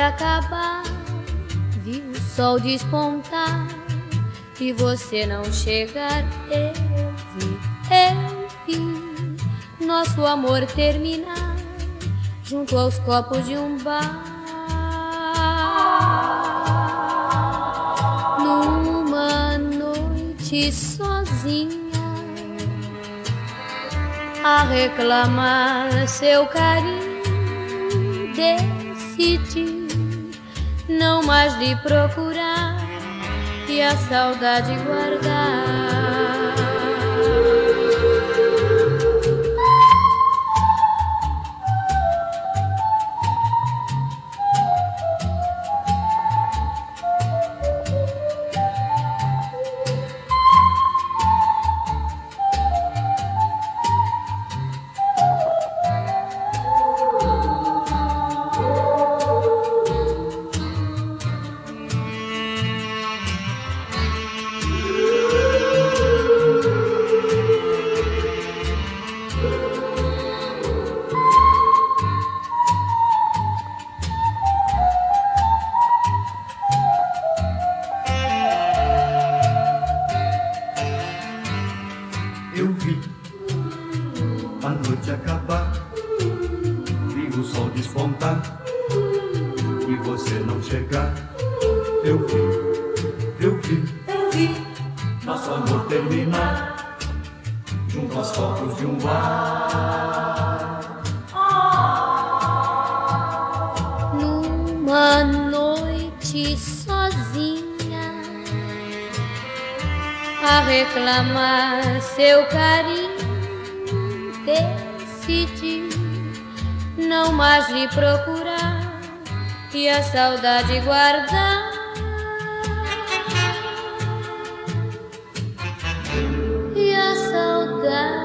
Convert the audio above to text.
acabar, vi o sol despontar e você não chegar. Eu vi nosso amor terminar junto aos copos de um bar, numa noite sozinha, a reclamar seu carinho. Decidi não mais lhe procurar e a saudade guardar. Eu vi a noite acabar, vi o sol despontar e você não chegar. Eu vi nosso amor terminar junto aos copos de um bar, numa noite sozinha, a reclamar seu carinho. Decidi não mais lhe procurar e a saudade guardar. E a saudade